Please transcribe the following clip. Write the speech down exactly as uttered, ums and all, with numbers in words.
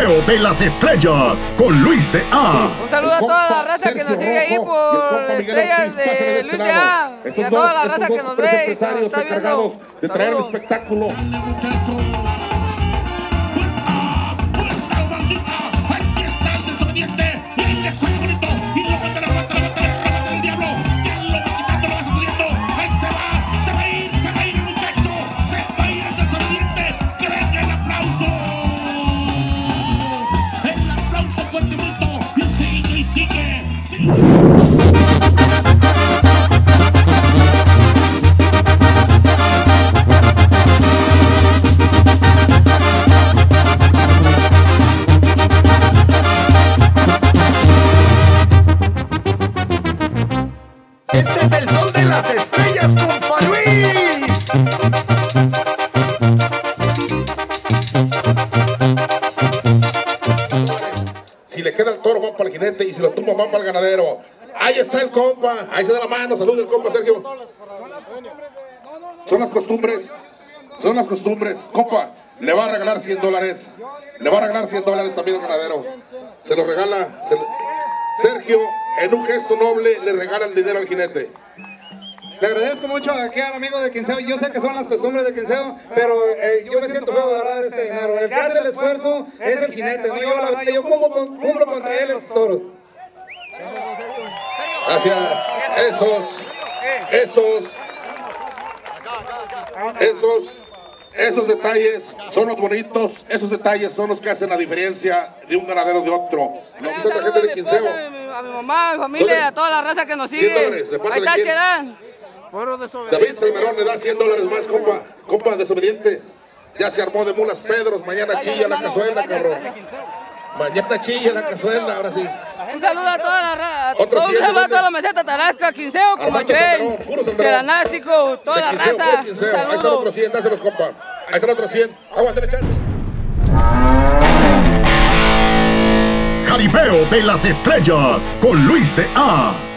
Jaripeo de las Estrellas con Luis de A. Un saludo a toda la raza que nos sigue ahí por Estrellas de Luis de A. Y a toda la raza que nos ve y que nos está viendo. De traer el espectáculo. Este es el son de las estrellas, compa Luis. Si le queda el toro, van para el jinete, y si lo tumba, van para el ganadero. Ahí está el compa, ahí se da la mano. Salud del compa Sergio. Son las costumbres, son las costumbres. Compa, le va a regalar cien dólares. Le va a regalar cien dólares también al ganadero. Se lo regala. Se le... Sergio, en un gesto noble, le regala el dinero al jinete. Le agradezco mucho aquí al amigo de Quinceo. Yo sé que son las costumbres de Quinceo, pero eh, yo me siento feo de agarrar este dinero. El que hace el esfuerzo es el jinete, no yo la verdad. Yo cumplo, cumplo contra él los toros. Gracias. Esos, esos, esos, esos detalles son los bonitos. Esos detalles son los que hacen la diferencia de un ganadero de otro. Nos gusta la gente de Quinceo. A mi mamá, a mi familia, a toda la raza que nos sigue. cien dólares, ¿de parte Ahí de está quién? Cherán. David Salmerón le da cien dólares más, compa. Compa desobediente. Ya se armó de mulas Pedros. Mañana chilla la cazuela, cabrón. Mañana chilla la cazuela, ahora sí. Un saludo a toda la raza. Otro Un cien, saludo a ¿dónde? toda la meseta Tarasca, Quinceo, Armando Sanderón, Comachén, puro Sanderón. Cheranástico, toda De la Quinceo, raza. puro Quinceo. Un Ahí están saludo. otros cien, dáselos, compa. Ahí están otros cien. Aguántale, chance. Jaripeo de las Estrellas con Luis de A.